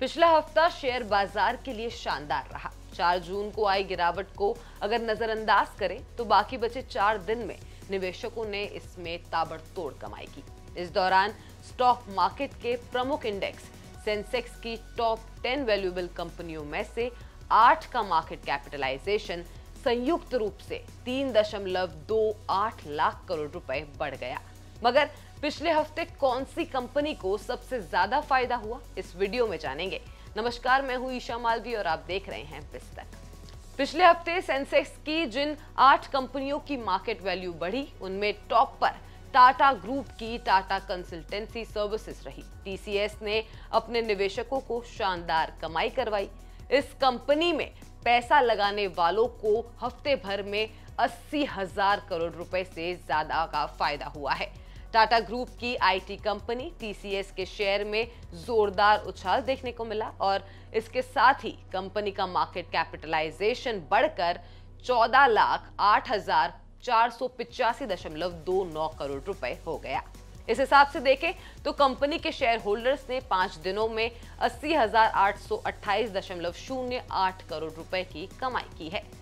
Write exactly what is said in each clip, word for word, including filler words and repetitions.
पिछला हफ्ता शेयर बाजार के लिए शानदार रहा। चार जून को आई गिरावट को अगर नजरअंदाज करें तो बाकी बचे चार दिन में निवेशकों ने इसमें ताबड़तोड़ कमाई की। इस दौरान स्टॉक मार्केट के प्रमुख इंडेक्स सेंसेक्स की टॉप टेन वैल्यूएबल कंपनियों में से आठ का मार्केट कैपिटलाइजेशन संयुक्त रूप से तीन दशमलव दो आठ लाख करोड़ रुपए बढ़ गया। मगर पिछले हफ्ते कौन सी कंपनी को सबसे ज्यादा फायदा हुआ, इस वीडियो में जानेंगे। नमस्कार, मैं हूं ईशा मालवी और आप देख रहे हैं बिस्तक। पिछले हफ्ते सेंसेक्स की जिन आठ कंपनियों की मार्केट वैल्यू बढ़ी, उनमें टॉप पर टाटा ग्रुप की टाटा कंसल्टेंसी सर्विसेज रही। टीसीएस ने अपने निवेशकों को शानदार कमाई करवाई। इस कंपनी में पैसा लगाने वालों को हफ्ते भर में अस्सी हजार करोड़ रुपए से ज्यादा का फायदा हुआ है। टाटा ग्रुप की आईटी कंपनी टीसीएस के शेयर में जोरदार उछाल देखने को मिला और इसके साथ ही कंपनी का मार्केट कैपिटलाइजेशन बढ़कर चौदह लाख आठ हजार चार सौ पिचासी दशमलव दो नौ करोड़ रुपए हो गया। इस हिसाब से देखें तो कंपनी के शेयर होल्डर्स ने पांच दिनों में अस्सी हजार आठ सौ अट्ठाईस दशमलव शून्य आठ करोड़ रुपए की कमाई की है।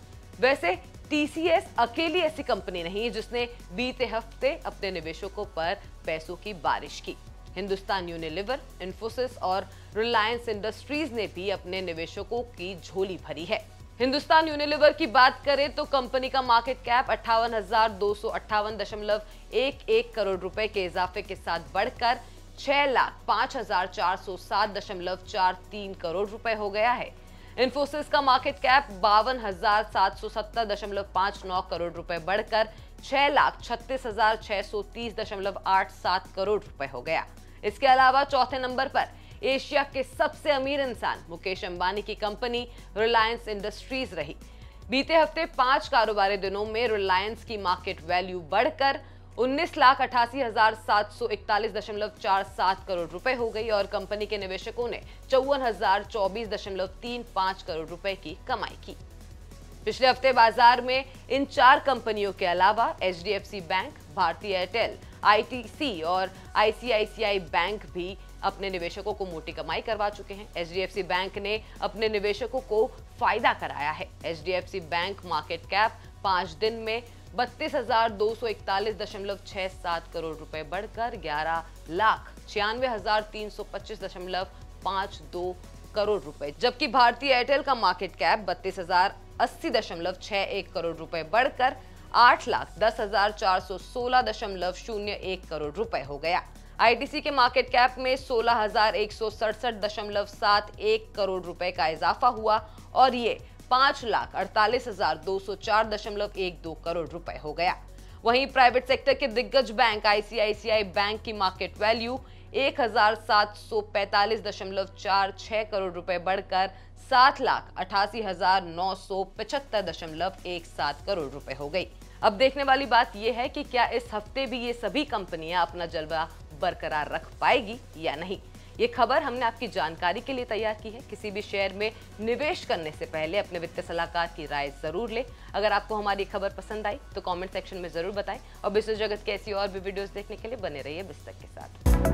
वैसे टीसीएस अकेली ऐसी कंपनी नहीं जिसने बीते हफ्ते अपने निवेशकों पर पैसों की बारिश की। हिंदुस्तान यूनिलीवर, इन्फोसिस और रिलायंस इंडस्ट्रीज ने भी अपने निवेशकों की झोली भरी है। हिंदुस्तान यूनिलीवर की बात करें तो कंपनी का मार्केट कैप अट्ठावन हजार दो सौ अट्ठावन दशमलव एक एक करोड़ रुपए के इजाफे के साथ बढ़कर छह लाख पांच हजार चार सौ सात दशमलव चार तीन करोड़ रुपए हो गया है। इन्फोसिस का मार्केट कैप बावन हजार सात सौ सत्तर दशमलव पांच नौ करोड़ रुपए बढ़कर छह लाख छत्तीस हजार छह सौ तीस दशमलव आठ सात करोड़ रुपए हो गया। इसके अलावा चौथे नंबर पर एशिया के सबसे अमीर इंसान मुकेश अंबानी की कंपनी रिलायंस इंडस्ट्रीज रही। बीते हफ्ते पांच कारोबारी दिनों में रिलायंस की मार्केट वैल्यू बढ़कर उन्नीस लाख अठासी हजार सात सौ इकतालीस दशमलव चार सात करोड़ रुपए हो गई और कंपनी के निवेशकों ने चौवन हजार चौबीस दशमलव तीन पांच करोड़ रुपए की कमाई की। पिछले हफ्ते बाजार में इन चार कंपनियों के अलावा एचडीएफसी बैंक, भारतीय एयरटेल, आईटीसी और आईसीआईसीआई बैंक भी अपने निवेशकों को मोटी कमाई करवा चुके हैं। एचडीएफसी बैंक ने अपने निवेशकों को फायदा कराया है। एचडीएफसी बैंक मार्केट कैप पांच दिन में बत्तीस हजार दो सौ इकतालीस दशमलव छह सात करोड़ रुपए बढ़कर ग्यारह लाख छियानवे हजार तीन सौ पच्चीस दशमलव पांच दो करोड़ रुपए, जबकि भारतीय एयरटेल का मार्केट कैप बत्तीस हजार अस्सी दशमलव छह एक करोड़ रुपए बढ़कर आठ लाख दस हजार चार सौ सोलह दशमलव शून्य एक करोड़ रुपए हो गया। आईटीसी के मार्केट कैप में सोलह हजार एक सौ सड़सठ दशमलव सात एक करोड़ रुपए का इजाफा हुआ और ये पांच लाख अड़तालीस हजार दो सौ चार दशमलव एक दो करोड़ रुपए हो गया। वहीं प्राइवेट सेक्टर के दिग्गज बैंक आईसीआईसीआई बैंक की मार्केट वैल्यू एक हजार सात सौ पैंतालीस दशमलव चार छह करोड़ रुपए बढ़कर सात लाख अठासी हजार नौ सौ पचहत्तर दशमलव एक सात करोड़ रुपए हो गई। अब देखने वाली बात यह है कि क्या इस हफ्ते भी ये सभी कंपनियां अपना जलवा बरकरार रख पाएगी या नहीं। ये खबर हमने आपकी जानकारी के लिए तैयार की है। किसी भी शेयर में निवेश करने से पहले अपने वित्तीय सलाहकार की राय जरूर लें। अगर आपको हमारी खबर पसंद आई तो कमेंट सेक्शन में जरूर बताएं और बिजनेस जगत की ऐसी और भी वीडियोस देखने के लिए बने रहिए बिस्तक के साथ।